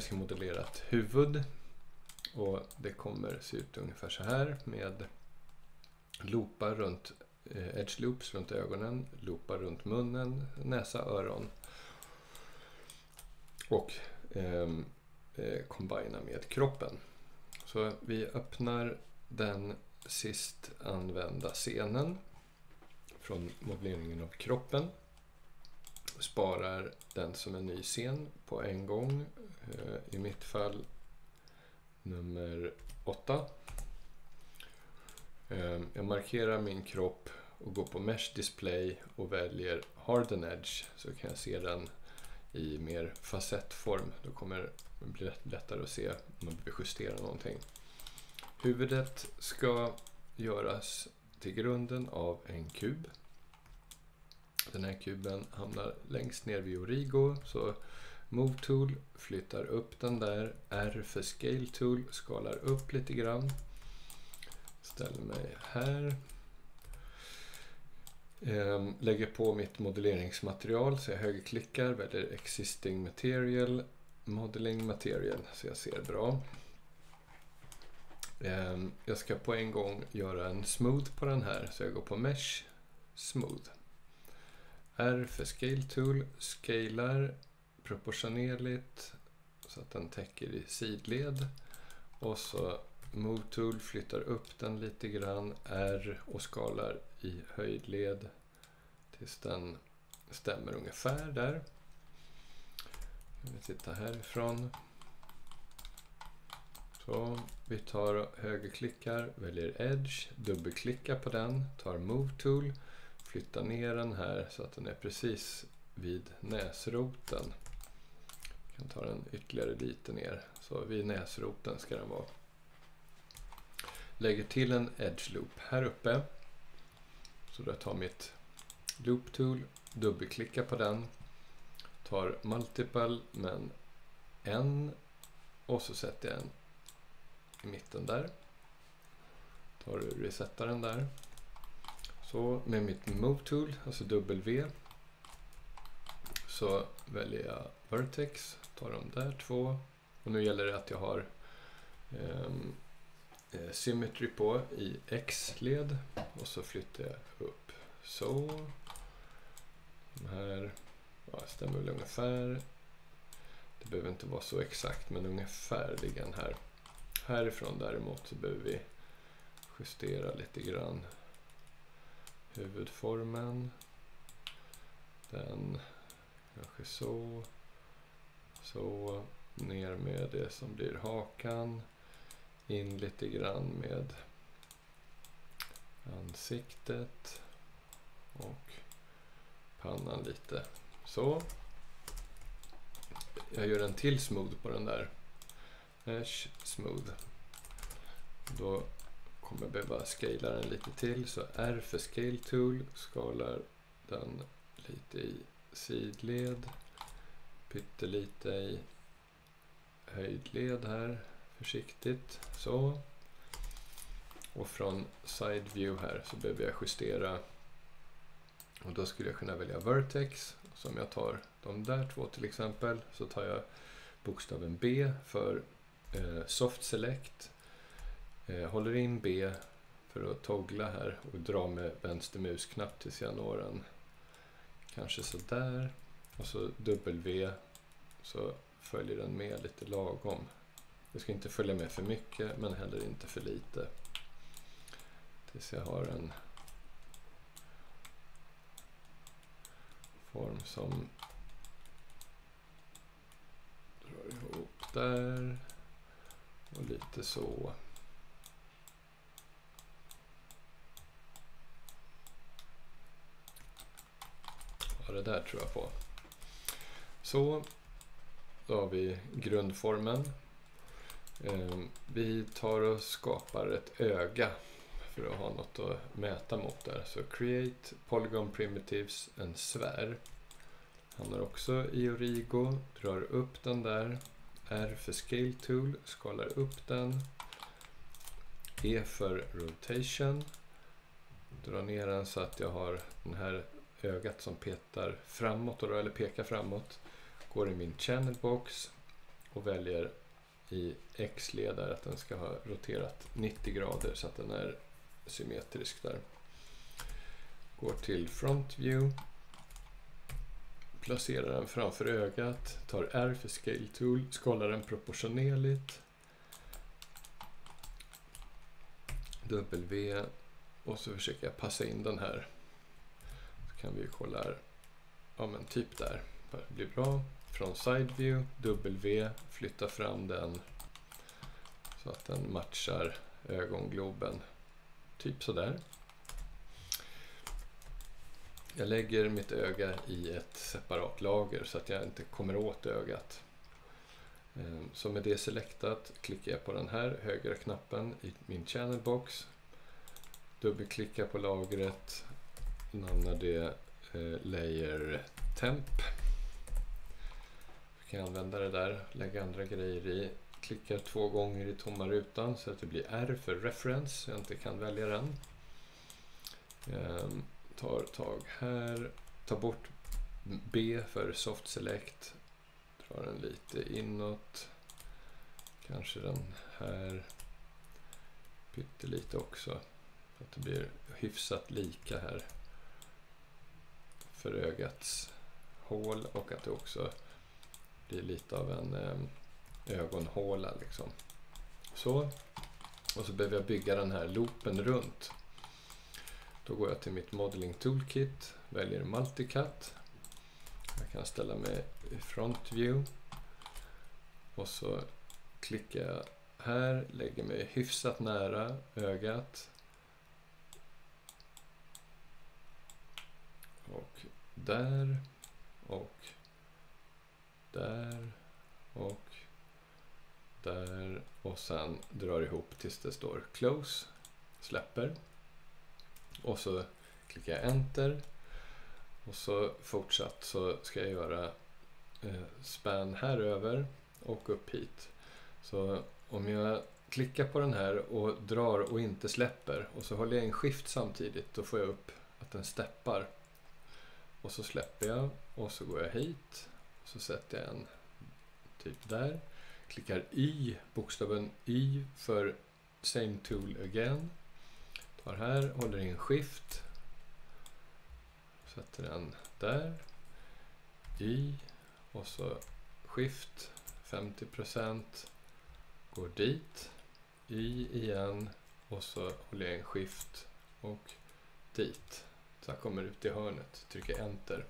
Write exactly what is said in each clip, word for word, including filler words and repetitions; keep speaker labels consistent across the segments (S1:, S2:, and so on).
S1: Jag ska modellera ett huvud. Och det kommer se ut ungefär så här med loopar runt eh, edge loops runt ögonen, loopar runt munnen, näsa, öron. Och eh, eh, kombina med kroppen. Så vi öppnar den sist använda scenen från modelleringen av kroppen. Sparar den som en ny scen på en gång. Eh, I mitt fall nummer åtta. Eh, jag markerar min kropp och går på Mesh Display och väljer Harden Edge, så kan jag se den i mer facettform. Då kommer det bli lättare att se om man vill justera någonting. Huvudet ska göras till grunden av en kub. Den här kuben hamnar längst ner vid Origo, så Move Tool flyttar upp den där. R för Scale Tool skalar upp lite grann. Ställer mig här. Ehm, lägger på mitt modelleringsmaterial, så jag högerklickar, väljer Existing Material, Modeling Material, så jag ser bra. Ehm, jag ska på en gång göra en smooth på den här, så jag går på Mesh, Smooth. R för Scale Tool, scalar proportionerligt så att den täcker i sidled. Och så Move Tool flyttar upp den lite grann, R, och skalar i höjdled tills den stämmer ungefär där. Vi tittar härifrån. Så vi tar högerklickar, väljer Edge, dubbelklickar på den, tar Move Tool, flyttar ner den här så att den är precis vid näsroten. Jag kan ta den ytterligare lite ner, så vid näsroten ska den vara. Lägger till en Edge Loop här uppe. Så då tar mitt Loop Tool, dubbelklickar på den, tar Multiple men en, och så sätter jag en i mitten där. Tar och resetar den där. Så med mitt Move Tool, alltså W, så väljer jag Vertex, tar de där två. Och nu gäller det att jag har um, eh, Symmetry på i X-led. Och så flyttar jag upp så. De här ja, stämmer väl ungefär. Det behöver inte vara så exakt, men ungefär ligger den här. Härifrån däremot så behöver vi justera lite grann huvudformen. Den kanske så. Så ner med det som blir hakan. In lite grann med ansiktet. Och pannan lite. Så. Jag gör en till smooth på den där. Mesh smooth. Då kommer jag behöva scala den lite till. Så R för Scale Tool. Skalar den lite i sidled. Pyttelite i höjdled här. Försiktigt. Så. Och från side view här så behöver jag justera. Och då skulle jag kunna välja Vertex. Som jag tar de där två till exempel. Så tar jag bokstaven B för eh, Soft Select. Eh, håller in B för att toggla här och dra med vänster musknapp tills jag når en. Kanske så där. Och så W, så följer den med lite lagom. Jag ska inte följa med för mycket men heller inte för lite. Tills jag har en form som drar ihop där. Och lite så. Ja, det där tror jag på. Så, då har vi grundformen. Eh, vi tar och skapar ett öga för att ha något att mäta mot där. Så create polygon primitives, en sfär. Hamnar också i Origo, drar upp den där. R för Scale Tool, skalar upp den. E för Rotation. Drar ner den så att jag har den här ögat som petar framåt, eller pekar framåt. Går i min channel box. och väljer i X-led där att den ska ha roterat nittio grader så att den är symmetrisk där. Går till Front View. Placerar den framför ögat. Tar R för Scale Tool. Skalar den proportionerligt. W. Och så försöker jag passa in den här. Så kan vi kolla här. Ja men typ där. Det blir bra. Från Side View. W. Flytta fram den. Så att den matchar ögongloben. Typ sådär. Jag lägger mitt öga i ett separat lager så att jag inte kommer åt ögat. Så med det selektat klickar jag på den här högra knappen i min channel box. Dubbelklickar på lagret. Namnar det eh, layer temp. Jag kan använda det där, lägga andra grejer i. Klickar två gånger i tomma rutan så att det blir R för reference så jag inte kan välja den. Um, tar tag här, tar bort B för soft select, drar den lite inåt, kanske den här pyttelite också så att det blir hyfsat lika här för ögats hål och att det också blir lite av en um, ögonhåla liksom. Så. Och så behöver jag bygga den här loopen runt. Då går jag till mitt modeling toolkit, väljer multicut. Jag kan ställa mig i front view. Och så klickar jag här, lägger mig hyfsat nära ögat. Och där. Och där. Och där. Och sen drar ihop tills det står close. Släpper. Och så klickar jag enter. Och så fortsatt så ska jag göra eh, span här över och upp hit. Så om jag klickar på den här och drar och inte släpper och så håller jag en shift samtidigt, då får jag upp att den steppar. Och så släpper jag och så går jag hit och så sätter jag en typ där. Klickar Y, bokstaven Y för same tool again. Tar här, håller in shift. Sätter den där. Y och så shift femtio procent. Går dit. Y igen och så håller jag in shift och dit. Så jag kommer ut i hörnet. Trycker enter.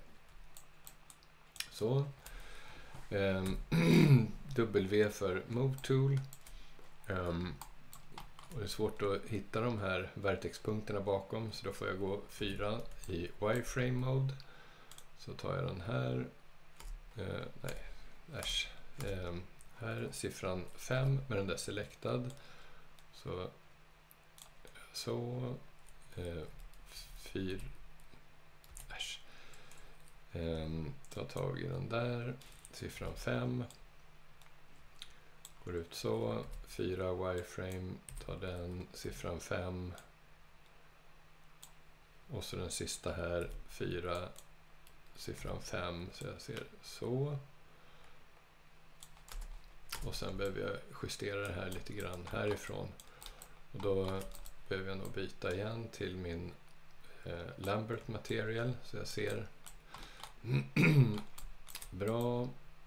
S1: Så. Um, W för Move Tool. Um, och det är svårt att hitta de här vertexpunkterna bakom, så då får jag gå fyra i wireframe mode. Så tar jag den här. Uh, nej, äsch. Um, här siffran fem med den där selectad. Så. Så. Uh, fyra. Äsch. Um, ta tag i den där. Siffran fem. Går ut så. fyra wireframe. Tar den. Siffran fem. Och så den sista här. fyra. Siffran fem. Så jag ser så. Och sen behöver jag justera det här lite grann härifrån. Och då behöver jag nog byta igen till min eh, Lambert material. Så jag ser. Bra.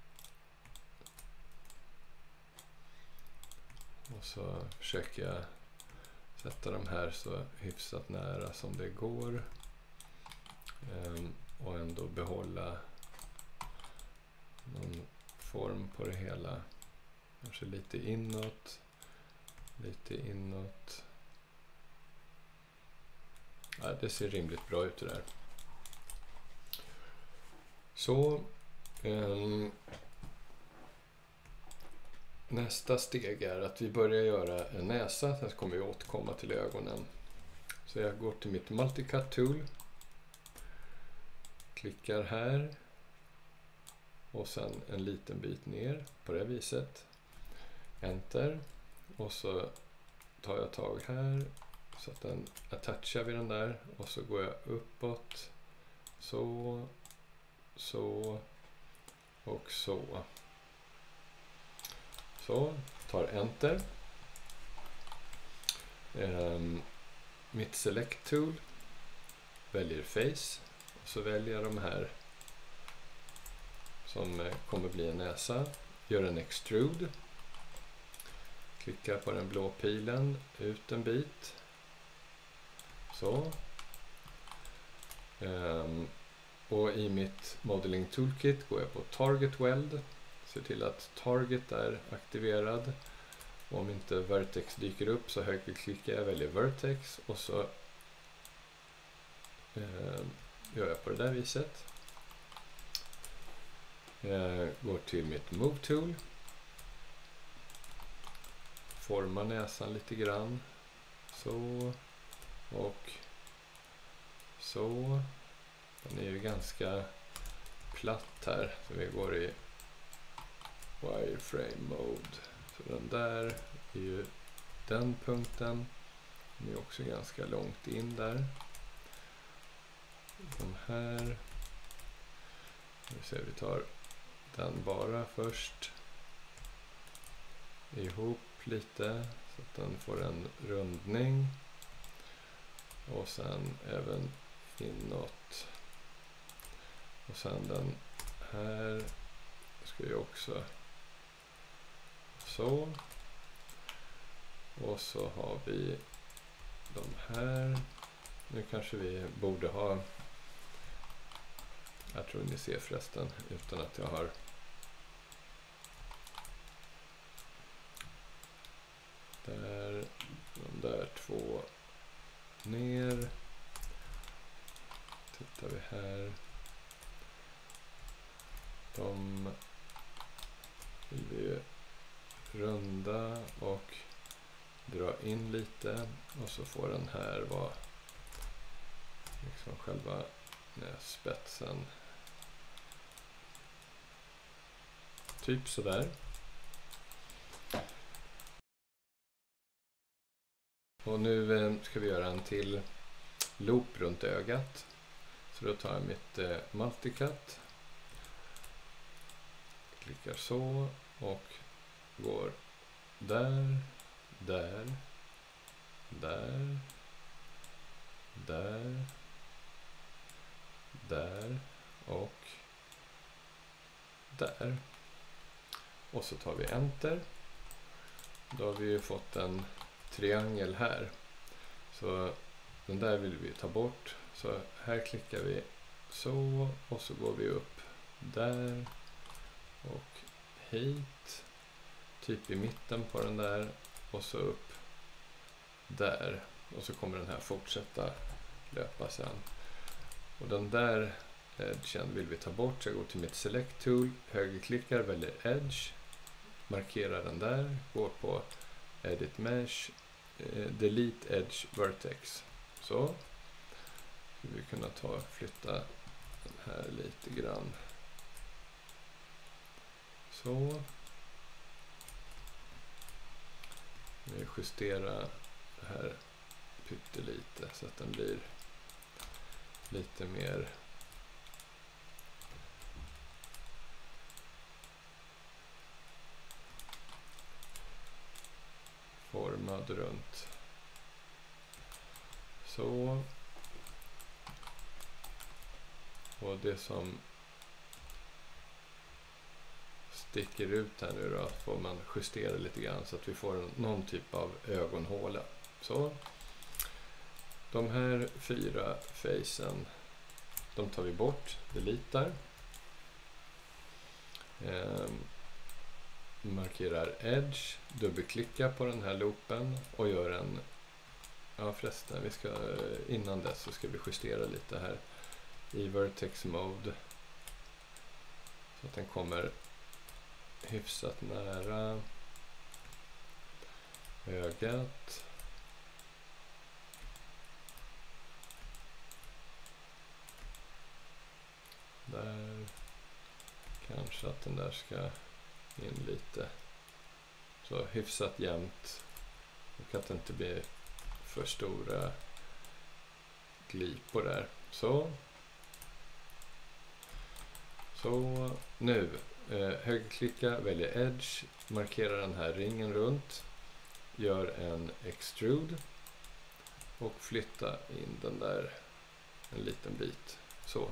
S1: Och så försöker jag sätta de här så hyfsat nära som det går. Um, och ändå behålla någon form på det hela. Kanske lite inåt. Lite inåt. Ja, det ser rimligt bra ut det där. Så. Um, Nästa steg är att vi börjar göra en näsa. Sen kommer vi återkomma till ögonen. Så jag går till mitt multicut tool. Klickar här. Och sen en liten bit ner på det viset. Enter. Och så tar jag tag här. Så att den attachar vid den där. Och så går jag uppåt. Så. Så. Och så. Så, tar enter. Um, mitt select tool, väljer face och så väljer jag de här som kommer bli en näsa. Gör en extrude. Klickar på den blå pilen, ut en bit. Så. Um, och i mitt modeling toolkit går jag på target weld. Ser till att target är aktiverad. Och om inte vertex dyker upp så högerklickar jag, väljer vertex och så um, gör jag på det där viset. Jag går till mitt move tool. Formar näsan lite grann. Så. Och så. Den är ju ganska platt här. Så vi går i wireframe mode. Så den där är ju den punkten. Den är också ganska långt in där. De här. Vi ser, vi tar den bara först. Ihop lite så att den får en rundning. Och sen även inåt. Och sen den här ska ju också så. Och så har vi de här. Nu kanske vi borde ha, jag tror ni ser förresten utan att jag har där, de där två ner. Tittar vi här. De vill vi runda och dra in lite. Och så får den här vara liksom själva spetsen. Typ sådär. Och nu ska vi göra en till loop runt ögat. Så då tar jag mitt eh, multicut. Klickar så och går där, där, där, där, där och där. Och så tar vi enter. Då har vi ju fått en triangel här. Så den där vill vi ta bort. Så här klickar vi så och så går vi upp där och hit. Typ i mitten på den där och så upp där. Och så kommer den här fortsätta löpa sen. Och den där edgen vill vi ta bort. Så jag går till mitt select tool, högerklickar, väljer edge. Markerar den där, går på edit mesh, eh, delete edge vertex. Så. Vi kunna ta flytta den här lite grann. Så. Vi justerar det här pyttelite så att den blir lite mer formad runt. Så. Och det som sticker ut här nu då får man justera lite grann så att vi får någon typ av ögonhåla. Så. De här fyra facen, de tar vi bort, deletar. Ehm, markerar edge, dubbelklicka på den här loopen och gör en, ja förresten, vi ska, innan dess så ska vi justera lite här i vertex mode så att den kommer hyfsat nära ögat. Där. Kanske att den där ska in lite. Så hyfsat jämnt. Och att det inte blir för stora glipor där. Så. Så nu eh, högerklicka, väljer Edge, markerar den här ringen runt, gör en extrude och flytta in den där en liten bit. Så.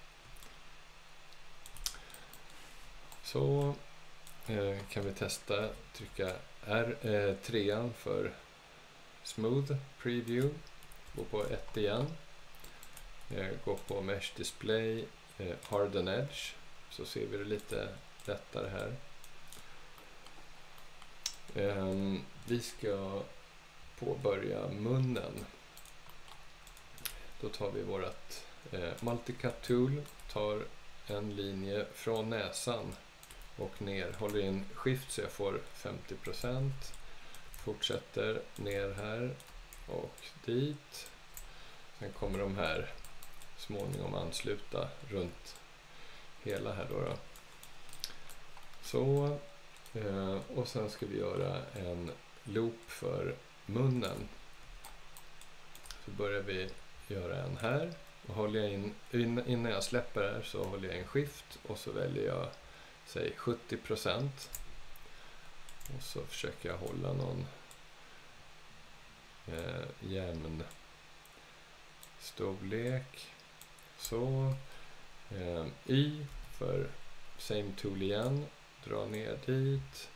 S1: Så eh, kan vi testa, trycka R tre för Smooth Preview, gå på ett igen, eh, gå på Mesh Display, eh, Harden Edge, så ser vi det lite lättare här. Eh, vi ska påbörja munnen. Då tar vi vårat eh, Multicut Tool, tar en linje från näsan och ner, håller in Shift så jag får femtio procent, fortsätter ner här och dit. Sen kommer de här småningom ansluta runt hela här då. då. Så, eh, och sen ska vi göra en loop för munnen. Så börjar vi göra en här. Och håller jag in, innan jag släpper här så håller jag in Shift och så väljer jag säg sjuttio procent. Och så försöker jag hålla någon eh, jämn storlek. Så. Eh, Y för same tool igen. Dra ner dit.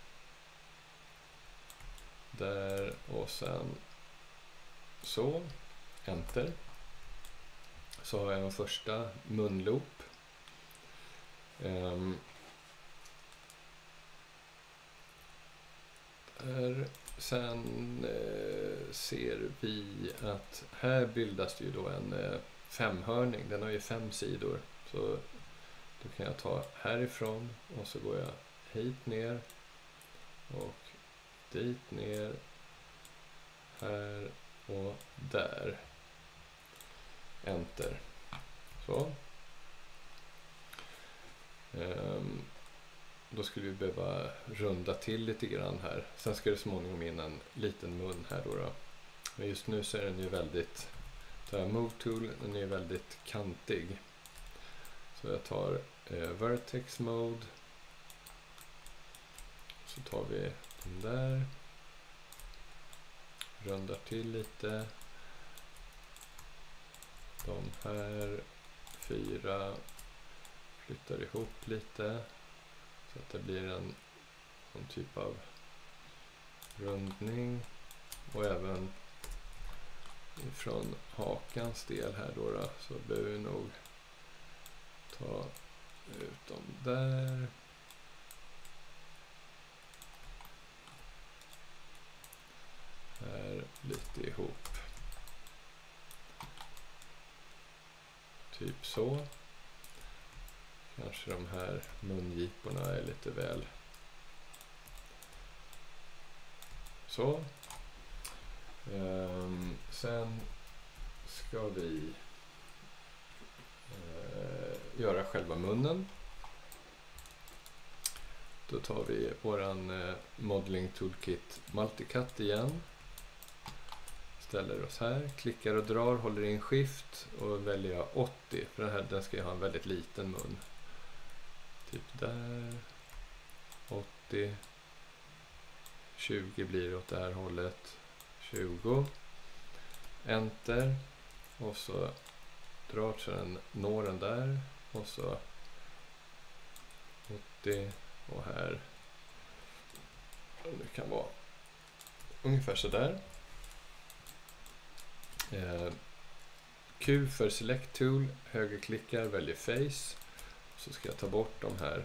S1: Där och sen så. Enter. Så har jag en första munloop. Um, där. Sen eh, ser vi att här bildas det ju då en eh, femhörning. Den har ju fem sidor. Så då kan jag ta härifrån och så går jag hit ner och dit ner, här och där. Enter. Så. Um, då skulle vi behöva runda till lite grann här. Sen ska det småningom in en liten mun här då. då. Men just nu så är den ju väldigt, tar jag Move Tool, den är ju väldigt kantig. Så jag tar eh, Vertex Mode. Så tar vi den där. Rundar till lite. De här fyra flyttar ihop lite så att det blir en, en typ av rundning, och även från hakans del här då, då så behöver vi nog ta ut dem där. Här lite ihop. Typ så. Kanske de här mungiporna är lite väl. Så. Um, sen ska vi uh, göra själva munnen. Då tar vi våran uh, Modeling Toolkit Multicut igen. Ställer oss här, klickar och drar, håller in Shift och väljer åttio, för den här den ska ju ha en väldigt liten mun. Typ där, åttio, tjugo blir åt det här hållet, tjugo, enter, och så drar så den når den där, och så åttio, och här, det kan vara ungefär så där. Eh, Q för Select Tool, högerklickar, väljer Face, så ska jag ta bort de här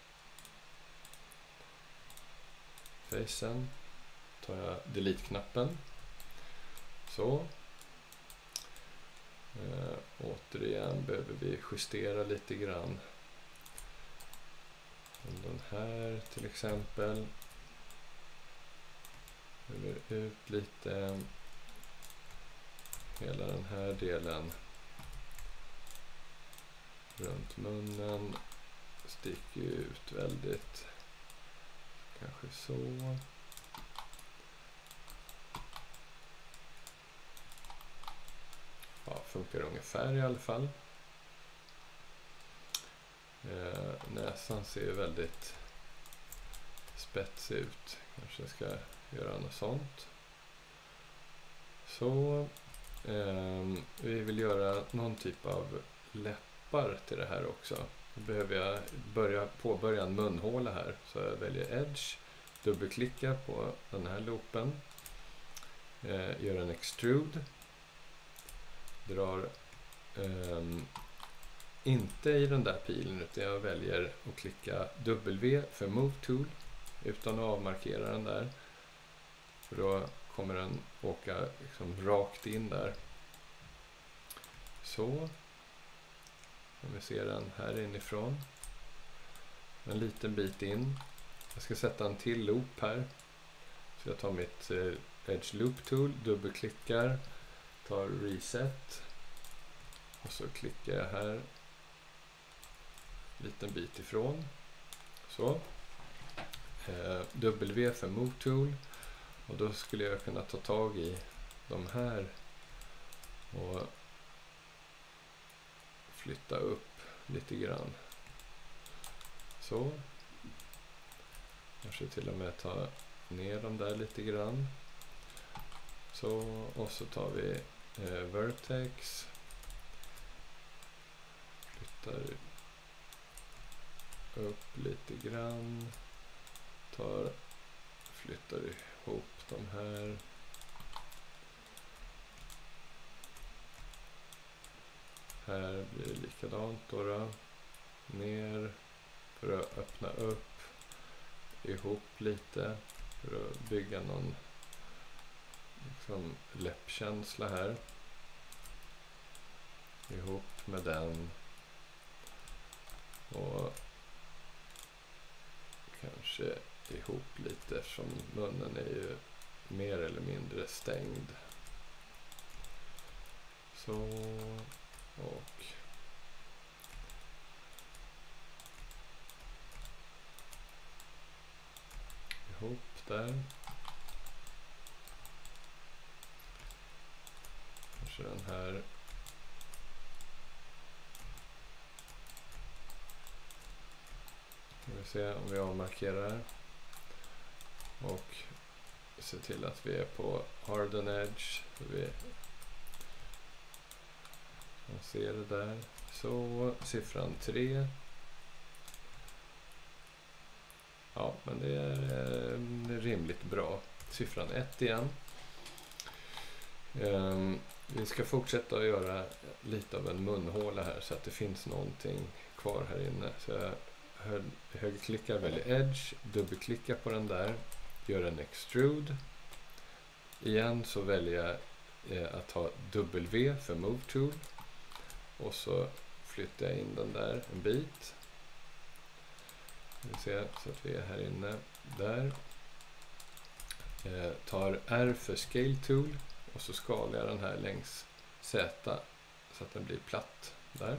S1: facen, tar jag Delete-knappen. Så. Eh, återigen behöver vi justera lite grann. Den här till exempel. Håller ut lite. Hela den här delen runt munnen sticker ut väldigt. Kanske så. Ja, funkar ungefär i alla fall. Eh, näsan ser ju väldigt spetsig ut. Kanske ska göra något sånt. Så eh, vi vill göra någon typ av läppar till det här också. Då behöver jag börja, påbörja en munhåla här. Så jag väljer Edge, dubbelklickar på den här loopen. Eh, gör en extrude. Drar eh, inte i den där pilen, utan jag väljer att klicka W för Move Tool utan att avmarkera den där. För då kommer den åka liksom rakt in där. Så. Om vi ser den här inifrån. En liten bit in. Jag ska sätta en till loop här. Så jag tar mitt eh, Edge Loop Tool, dubbelklickar, tar Reset. Och så klickar jag här. Liten bit ifrån. Så. Eh, W för Move Tool. Och då skulle jag kunna ta tag i de här och flytta upp lite grann. Så. Kanske till och med ta ner dem där lite grann. Så, och så tar vi eh, Vertex. Flyttar upp lite grann. Tar, flyttar ihop de här. Här blir det likadant då, då. Ner för att öppna upp. Ihop lite för att bygga någon liksom läppkänsla här. Ihop med den. Och kanske ihop lite eftersom munnen är ju mer eller mindre stängd. Så, och ihop där. Kanske den här. Ska vi se om vi avmarkerar. Och se till att vi är på Harden Edge. Så vi ser det där. Så siffran tre. Ja, men det är eh, rimligt bra. Siffran ett igen. Um, vi ska fortsätta att göra lite av en munhåla här så att det finns någonting kvar här inne. Så jag hö- högerklickar, väljer Edge, dubbelklickar på den där, gör en extrude. Igen så väljer jag eh, att ha W för Move Tool. Och så flyttar jag in den där en bit. Vi ser så att vi är här inne. Där. Eh, tar R för Scale Tool. Och så skalar jag den här längs Z. Så att den blir platt. Där.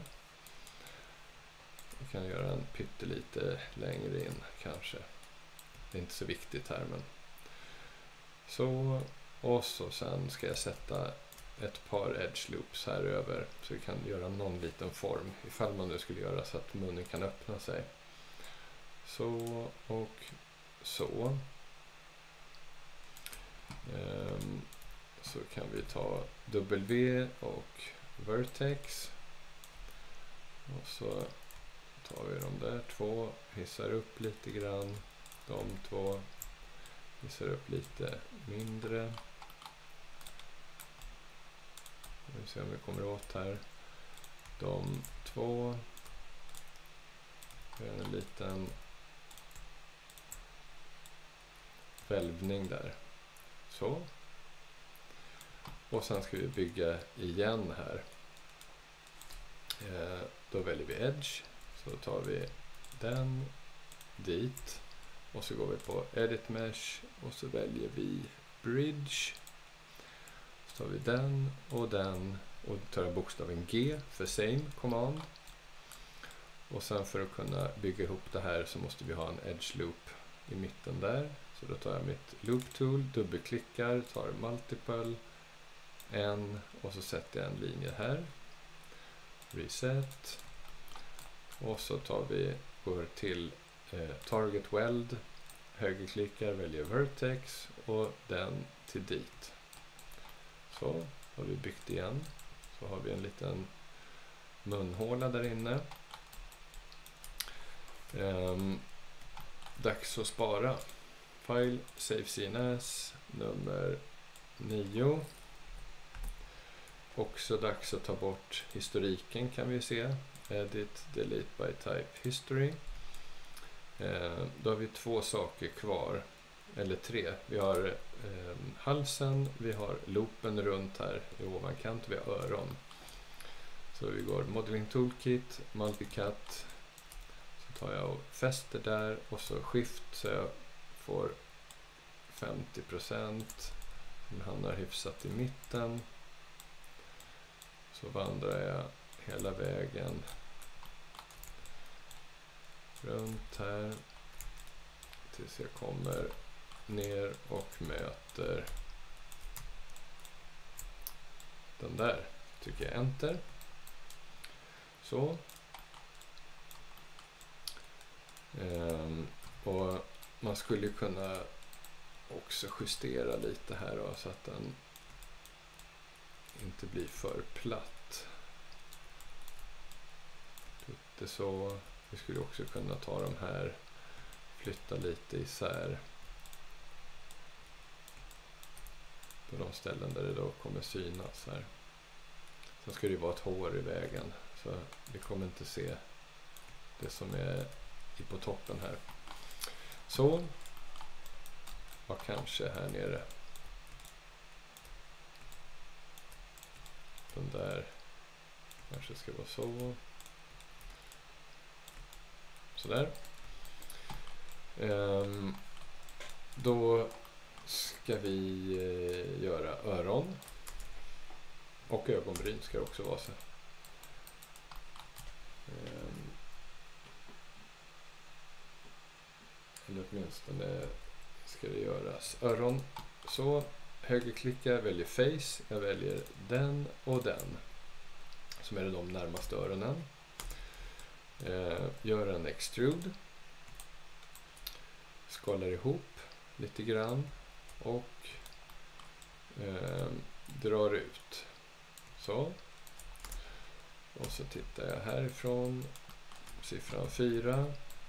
S1: Vi kan göra en pyttelite längre in kanske. Det är inte så viktigt här. Men. Så. Och så sen ska jag sätta ett par edge loops här över. Så vi kan göra någon liten form. Ifall man nu skulle göra så att munnen kan öppna sig. Så och så. Um, så kan vi ta W och Vertex. Och så tar vi de där två. Hissar upp lite grann. De två. Hissar upp lite mindre. Vi får se om vi kommer åt här. De två. Vi har en liten välvning där. Så. Och sen ska vi bygga igen här. Eh, då väljer vi Edge. Så tar vi den dit. Och så går vi på Edit Mesh. Och så väljer vi Bridge. Så tar vi den och den. Och tar jag bokstaven G för Same Command. Och sen för att kunna bygga ihop det här så måste vi ha en Edge Loop i mitten där. Så då tar jag mitt Loop Tool, dubbelklickar, tar Multiple, en och så sätter jag en linje här. Reset. Och så tar vi går till eh, Target Weld, högerklickar, väljer Vertex och den till dit. Så har vi byggt igen. Så har vi en liten munhåla där inne. Um, dags att spara. File, save C N S, nummer nio. Också dags att ta bort historiken kan vi se. Edit, delete by type history. Uh, då har vi två saker kvar. Eller tre. Vi har eh, halsen, vi har loopen runt här i ovankant, vi har öron. Så vi går Modeling Toolkit, Multicut. Så tar jag och fäster där och så Shift så jag får femtio procent. Den hamnar hyfsat i mitten. Så vandrar jag hela vägen runt här tills jag kommer ner och möter den där. Trycker jag enter. Så. Ehm, och man skulle kunna också justera lite här då, så att den inte blir för platt. Lite så. Vi skulle också kunna ta de här, flytta lite isär på de ställen där det då kommer synas här. Sen ska det ju vara ett hår i vägen, så vi kommer inte se det som är på toppen här. Så. Och kanske här nere. Den där kanske ska vara så. Sådär. Um, då ska vi eh, göra öron. Och ögonbryn ska det också vara så. Um, eller åtminstone ska det göras öron. Så högerklicka, väljer face. Jag väljer den och den. Som är de närmaste öronen. Uh, gör en extrude. Skalar ihop lite grann. Och uh, drar ut. Så. Och så tittar jag härifrån. Siffran fyra.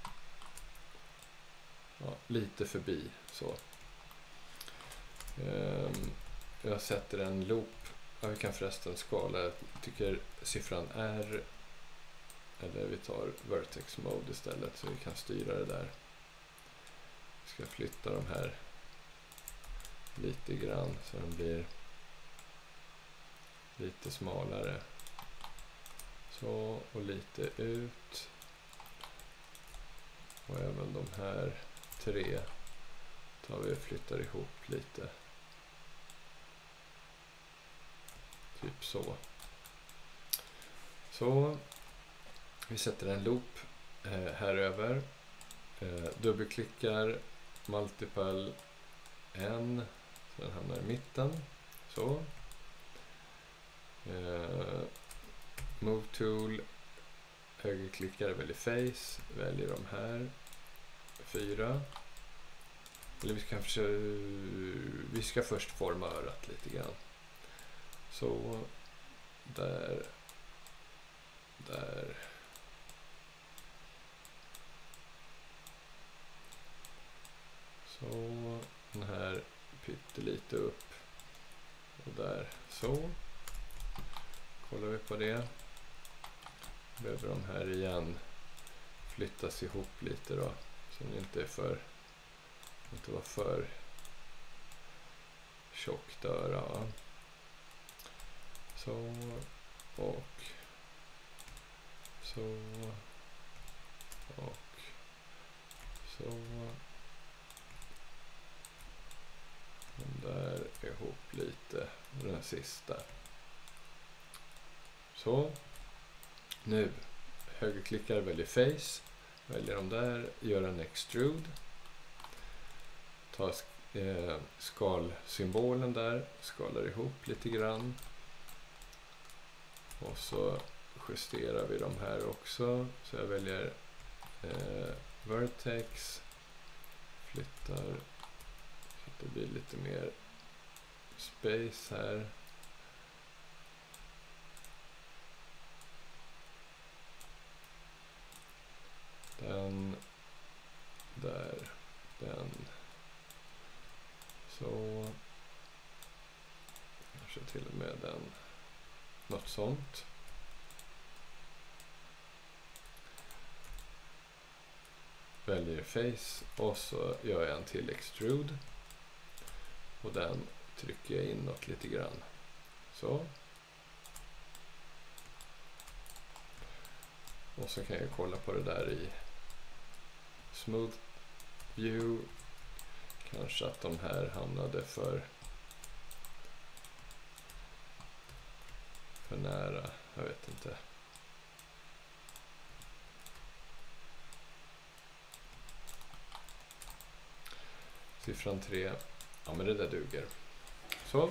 S1: Ja, lite förbi. Så. Um, jag sätter en loop. Ja, vi kan förresten skala. Jag tycker siffran R. Eller vi tar vertex mode istället så vi kan styra det där. Vi ska flytta de här lite grann så den blir lite smalare. Så, och lite ut. Och även de här tre tar vi och flyttar ihop lite. Typ så. Så. Vi sätter en loop eh, här över. Eh, dubbelklickar multiple en. Så den hamnar i mitten. Så. Eh, move tool. Högerklickar, väljer face. Väljer de här. Fyra. Eller vi ska, försöka, vi ska först forma örat lite grann. Så. Där. Där. Så. Den här pyttelite upp. Och där. Så. Kollar vi på det. Behöver de här igen flyttas ihop lite då. Så den inte är för inte vara för tjockt öra. Så. Och så. Och så. Den där ihop lite. Den sista. Så. Nu. Högerklickar, väljer face. Väljer de där. Gör en extrude. Ta eh, skalsymbolen där. Skalar ihop lite grann. Och så justerar vi de här också. Så jag väljer eh, vertex, flyttar så att det blir lite mer space här. Den där, den så kanske till och med den, något sånt. Väljer face och så gör jag en till extrude och den trycker jag inåt lite grann. Så. Och så kan jag kolla på det där i smooth view. Kanske att de här hamnade för för nära, jag vet inte. Siffran tre, ja men det där duger. Så.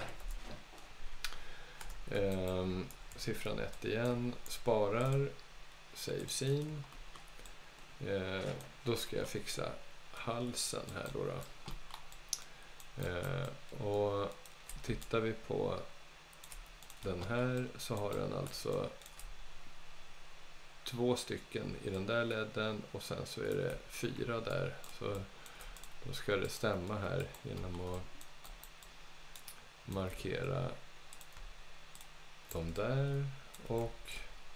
S1: Ehm, siffran ett igen, sparar, save scene. Ehm, då ska jag fixa halsen här då. då. Ehm, och tittar vi på den här så har den alltså två stycken i den där ledden och sen så är det fyra där. Så då ska det stämma här genom att markera de där och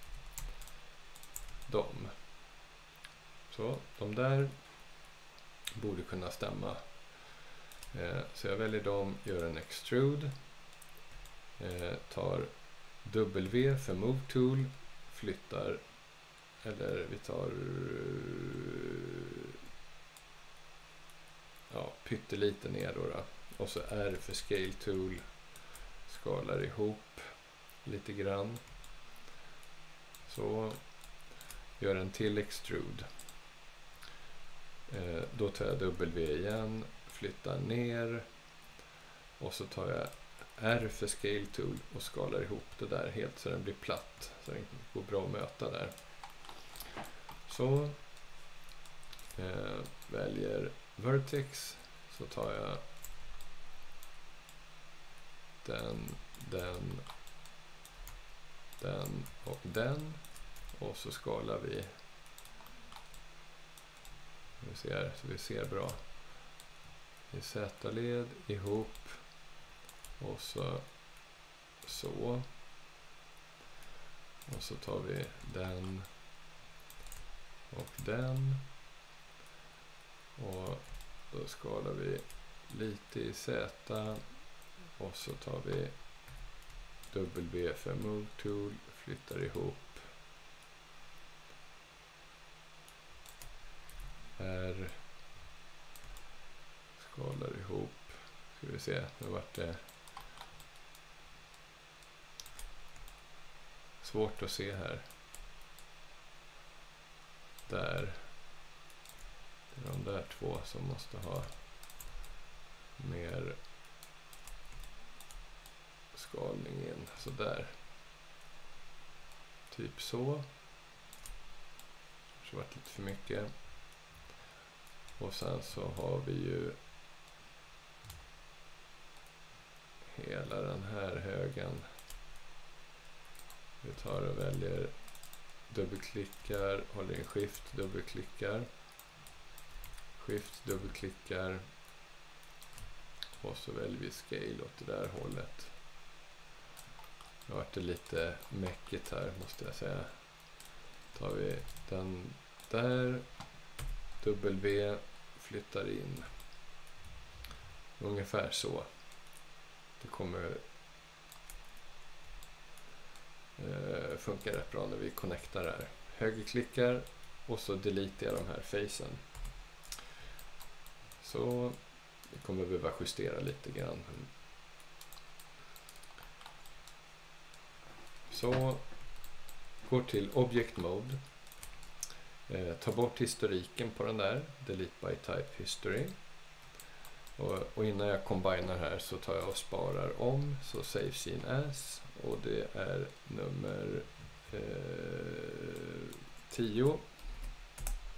S1: de. Så de där borde kunna stämma. Eh, så jag väljer dem, gör en extrude. Eh, tar W för move tool, flyttar, eller vi tar ja, pyttelite ner då, då. Och så R för scale tool, skalar ihop lite grann. Så gör en till extrude. Eh, då tar jag W igen, flyttar ner och så tar jag R för scale tool och skalar ihop det där helt så den blir platt. Så den går bra att möta där. Så eh, väljer vertex, så tar jag den, den, den och den och så skalar vi. Vi ser, så vi ser bra. I Z-led ihop och så så och så tar vi den och den och då skalar vi lite i Z och så tar vi W för move tool, flyttar ihop R, skalar ihop, ska vi se, nu vart det svårt att se här. Där. Det är de där två som måste ha mer skalning in. Så där. Typ så. Det har varit lite för mycket. Och sen så har vi ju hela den här högen. Vi tar och väljer, dubbelklickar, håller in shift, dubbelklickar, shift, dubbelklickar och så väljer vi scale åt det där hållet. Nu har det lite mäckigt här måste jag säga. Tar vi den där, W, flyttar in. Ungefär så. Det kommer eh, funka rätt bra när vi connectar här. Högerklickar och så delete jag de här facen. Så vi kommer behöva justera lite grann. Så går till Object Mode. Eh, ta bort historiken på den där. Delete by type history. Och, och innan jag combinar här så tar jag och sparar om. Så save scene as. Och det är nummer eh, tio.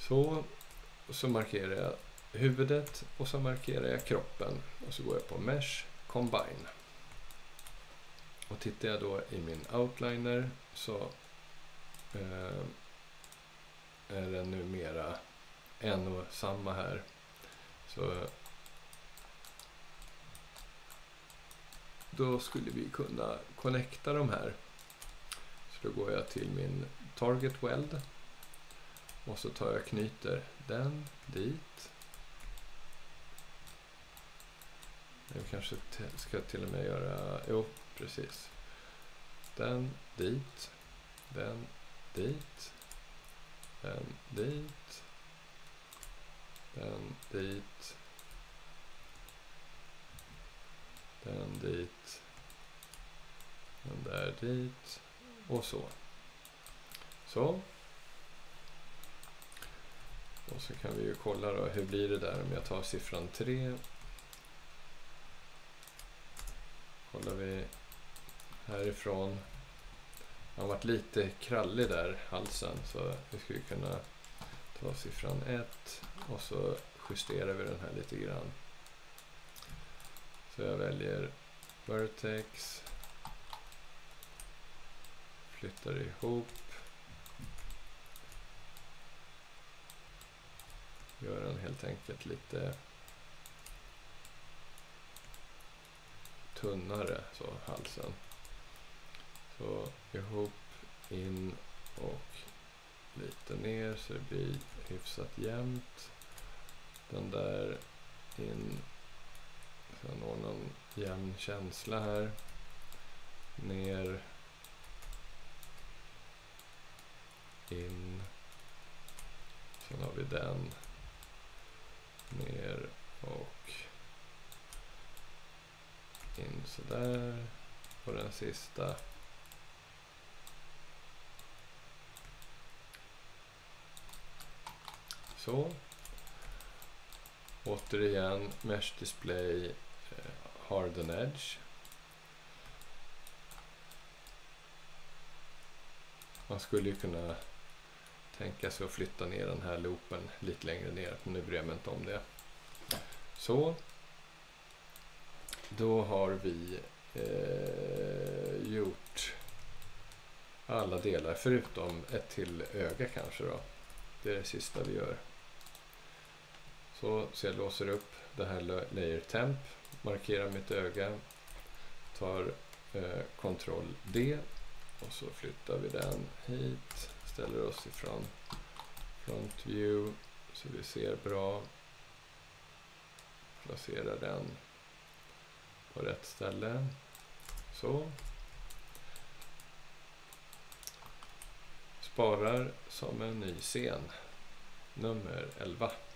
S1: Så, så markerar jag huvudet och så markerar jag kroppen och så går jag på Mesh Combine. Och tittar jag då i min outliner så eh, är det numera en och samma här. Så då skulle vi kunna connecta de här. Så då går jag till min Target Weld och så tar jag knyter den dit. Jag kanske ska till och med göra, jo precis. Den dit, den dit, den dit, den dit, den dit, den där dit och så. Så. Och så kan vi ju kolla då, hur blir det där om jag tar siffran tre. Kollar vi härifrån. Han har varit lite krallig där, halsen, så vi skulle kunna ta siffran ett och så justerar vi den här lite grann. Så jag väljer vertex, flyttar ihop, gör den helt enkelt lite tunnare, så halsen. Så ihop, in och lite ner så det blir hyfsat jämnt. Den där in, sen har någon jämn känsla här. Ner, in, sen har vi den, ner och in så där. Och den sista så. Återigen Mesh Display, eh, Harden Edge. Man skulle ju kunna tänka sig att flytta ner den här loopen lite längre ner, men nu bryr jag mig inte om det. Så. Då har vi eh, gjort alla delar förutom ett till öga kanske då. Det är det sista vi gör. Så, så jag låser upp det här layer temp, markerar mitt öga, tar eh, Ctrl D och så flyttar vi den hit, ställer oss ifrån front view så vi ser bra, placerar den på rätt ställe. Så. Sparar som en ny scen. Nummer elva.